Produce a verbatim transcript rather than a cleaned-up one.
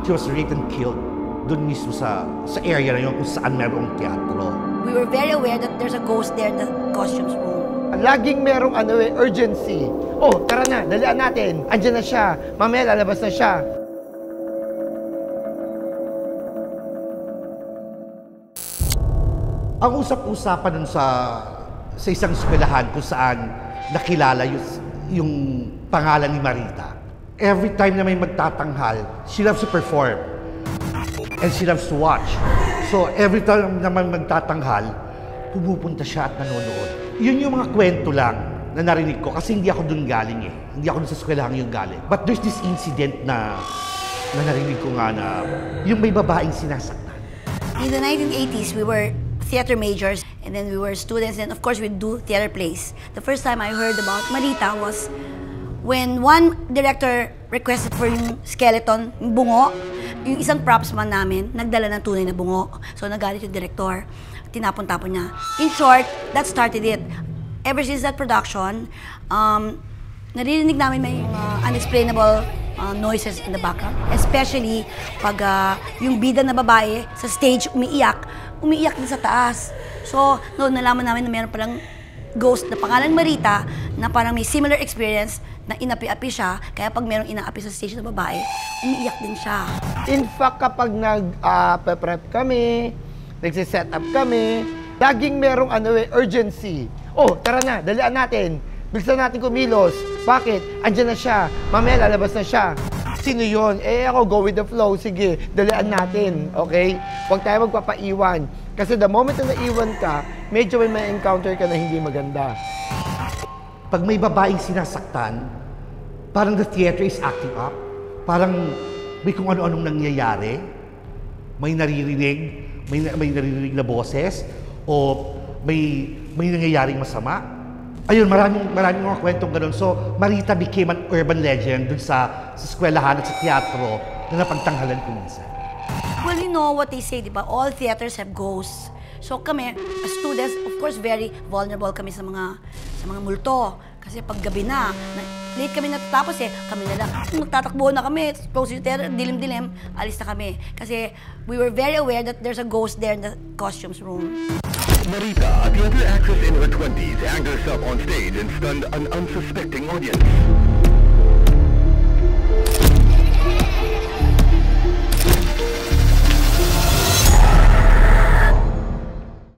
she was raped and killed doon mismo sa, sa area na yun kung saan merong teatro. We were very aware that there's a ghost there in the costumes room. Laging merong ano eh, urgency. Oh, tara na, dalian natin. Andiyan na siya. Mamaya lalabas na siya. Ang usap-usapan nun sa, sa isang eskwelahan kung saan nakilala yung, yung pangalan ni Marita. Every time na may magtatanghal, she loves to perform. And she loves to watch. So every time naman magtatanghal, pumupunta siya at nanonood. Yun yung mga kwento lang na narinig ko kasi hindi ako dun galing eh. Hindi ako dun sa eskwelahan yung galing. But there's this incident na, na narinig ko nga na yung may babaeng sinasaktan. In the nineteen eighties, we were theater majors and then we were students and of course we'd do theater plays. The first time I heard about Marita was when one director requested for yung skeleton, yung bungo. Yung isang props man namin, nagdala ng tunay na bungo. So nagalit yung director, tinapon-tapon niya. In short, that started it. Ever since that production, um, naririnig namin may uh, unexplainable uh, noises in the background. Especially pag uh, yung bida na babae sa stage umiiyak, umiiyak din sa taas. So noon nalaman namin na meron palang ghost na pangalan Marita na parang may similar experience na inapi-api siya, kaya pag merong inaapi sa stage na babae, umiiyak din siya. In fact, kapag nag-prep uh, kami, nagsiset up kami, laging merong ano eh, urgency. Oh, tara na, dalian natin. Bilisan natin kumilos. Bakit? Andiyan na siya. Mamaya lalabas na siya. Sino yun? Eh ako, go with the flow. Sige, dalian natin. Okay? Huwag tayo magpapaiwan. Kasi the moment na naiwan ka, medyo may ma-encounter ka na hindi maganda. Pag may babaeng sinasaktan, parang the theater is acting up. Parang may kung ano-anong nangyayari. May naririnig, may, may naririnig na boses, o may, may nangyayaring masama. Ayun, maraming, maraming mga kwentong ganun. So, Marita became an urban legend dun sa, sa eskwelahan at sa teatro na napagtanghalan ko minsan. Well, you know what they say, di ba? All theaters have ghosts. So kami, as students, of course, very vulnerable kami sa mga sa mga multo. Kasi pag gabi na, na late kami natatapos eh, kami na lang, magtatakbo na kami, close yung theater, dilim-dilim, alis na kami. Kasi we were very aware that there's a ghost there in the costumes room. Marita, a theater actress in her twenties, hanged herself on stage and stunned an unsuspecting audience.